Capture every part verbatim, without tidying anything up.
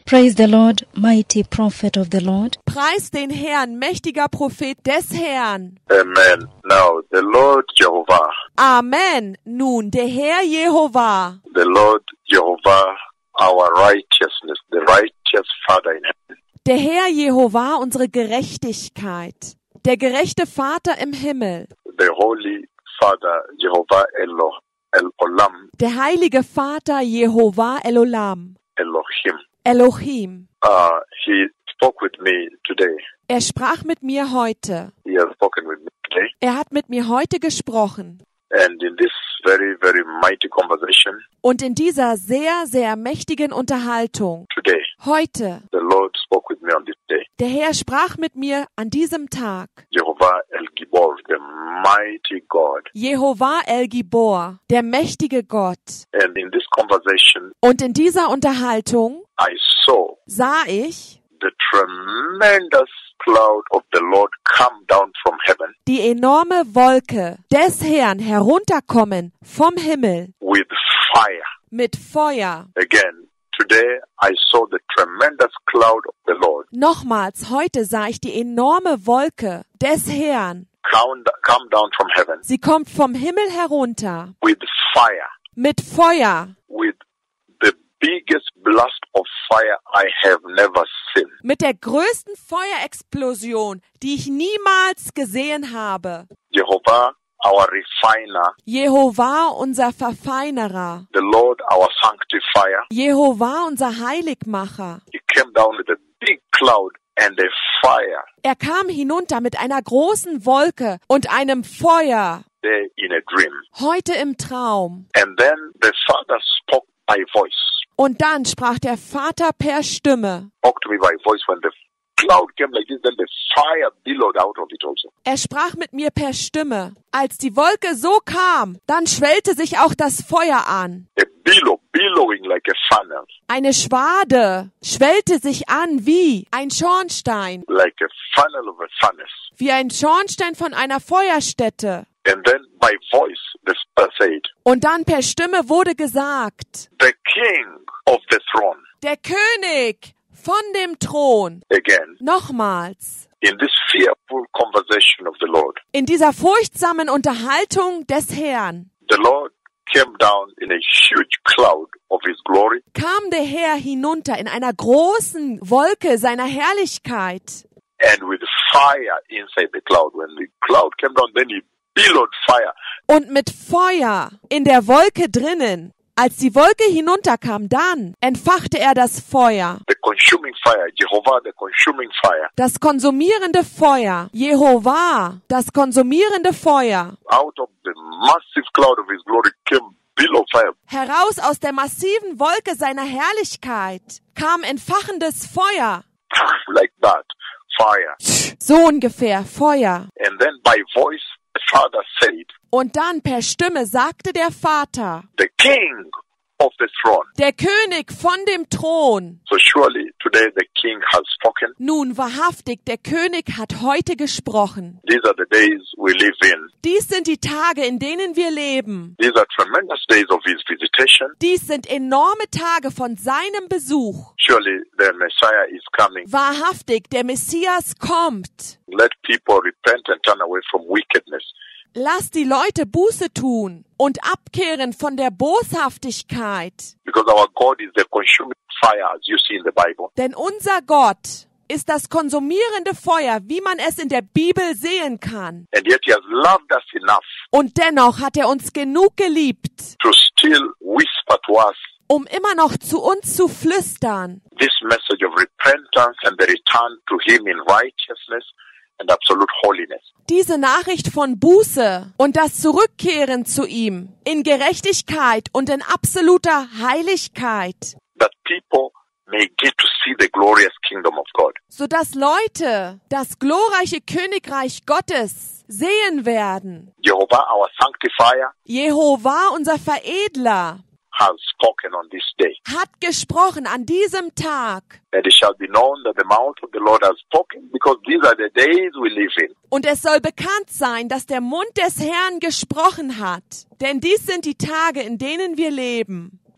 Praise the Lord, mighty prophet of the Lord. Preis den Herrn, mächtiger Prophet des Herrn. Amen. Now, the Lord Jehovah, Amen. Nun, der Herr Jehova, the Lord Jehovah, our righteousness, the righteous Father in heaven, der Herr Jehova, unsere Gerechtigkeit, der gerechte Vater im Himmel, the Holy Father Jehovah Elo, El Olam, der heilige Vater Jehova Elolam, Elohim. Elohim. Uh, he spoke with me today. Er sprach mit mir heute. He has spoken with me today. Er hat mit mir heute gesprochen. And in this very, very mighty conversation Und in dieser sehr, sehr mächtigen Unterhaltung, today, heute, the Lord spoke with me on this day. der Herr sprach mit mir an diesem Tag. Jehovah El Gibor, the mighty God. Jehova El Gibor, der mächtige Gott. And in this conversation, Und in dieser Unterhaltung I saw sah ich the tremendous cloud of the Lord come down from heaven die enorme Wolke des Herrn herunterkommen vom Himmel with fire. mit Feuer. Again, today I saw the tremendous cloud of the Lord Nochmals, heute sah ich die enorme Wolke des Herrn. come, come down from heaven Sie kommt vom Himmel herunter with fire, mit Feuer, with the biggest blast of fire I have never seen. mit der größten Feuerexplosion, die ich niemals gesehen habe. Jehovah, our refiner, Jehova, unser Verfeinerer. the Lord, our sanctifier, Jehova, unser Heiligmacher. he came down with a big cloud and a fire Er kam hinunter mit einer großen Wolke und einem Feuer, there in a dream. heute im Traum. And then the Father spoke by voice, Und dann sprach der Vater per Stimme. spoke to me by voice when the cloud came like this, then the fire billowed out of it also. Er sprach mit mir per Stimme. Als die Wolke so kam, dann schwellte sich auch das Feuer an. A billow, billowing like a funnel, Eine Schwade schwellte sich an wie ein Schornstein, like a funnel of a furnace. wie ein Schornstein von einer Feuerstätte. And then by voice, the Father said, Und dann per Stimme wurde gesagt, the King of the throne. der König von dem Thron. Again, Nochmals. in this fearful conversation of the Lord, In dieser furchtsamen Unterhaltung des Herrn the Lord came down in a huge cloud of his glory, kam der Herr hinunter in einer großen Wolke seiner Herrlichkeit and with fire inside the cloud. When the cloud came down, then he billowed fire. und mit Feuer in der Wolke drinnen. Als die Wolke hinunterkam, dann entfachte er das Feuer, The consuming fire, Jehovah, the consuming fire, das konsumierende Feuer, Jehova, das konsumierende Feuer. out of the massive cloud of his glory came billow fire. Heraus aus der massiven Wolke seiner Herrlichkeit kam entfachendes Feuer. Like that, fire. So ungefähr, Feuer. And then by voice, the Father said, Und dann per Stimme sagte der Vater, the King of the throne. der König von dem Thron. So surely today the King has spoken. Nun wahrhaftig, der König hat heute gesprochen. These are the days we live in. Dies sind die Tage, in denen wir leben. These are tremendous days of his visitation. Dies sind enorme Tage von seinem Besuch. Surely the Messiah is coming. Wahrhaftig, der Messias kommt. Let people repent and turn away from wickedness. Lass die Leute Buße tun und abkehren von der Boshaftigkeit. Because our God is the consuming fire, as you see in the Bible. Denn unser Gott ist das konsumierende Feuer, wie man es in der Bibel sehen kann. And yet he has loved us enough Und dennoch hat er uns genug geliebt, to still whisper to us um immer noch zu uns zu flüstern. this message of repentance and the return to him in righteousness and absolute holiness. Diese Nachricht von Buße und das Zurückkehren zu ihm in Gerechtigkeit und in absoluter Heiligkeit, That people may get to see the glorious kingdom of God. sodass Leute das glorreiche Königreich Gottes sehen werden. Jehovah, our sanctifier, Jehova, unser Veredler, has spoken on this day. hat gesprochen an diesem Tag. And it shall be known that the mouth of the Lord has spoken, because these are the days we live in. Und es soll bekannt sein, dass der Mund des Herrn gesprochen hat. Denn dies sind die Tage, in denen wir leben.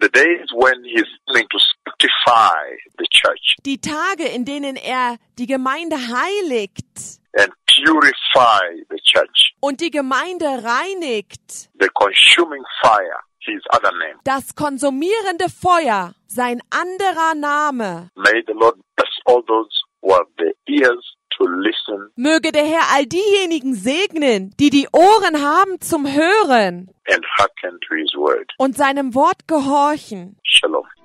the days when he's coming to sanctify the church Die Tage, in denen er die Gemeinde heiligt and purify the church. und die Gemeinde reinigt. The consuming fire, his other name. Das konsumierende Feuer, sein anderer Name. May the Lord bless all those who have the ears to listen Möge der Herr all diejenigen segnen, die die Ohren haben zum Hören and hearken to his word. und seinem Wort gehorchen. Shalom.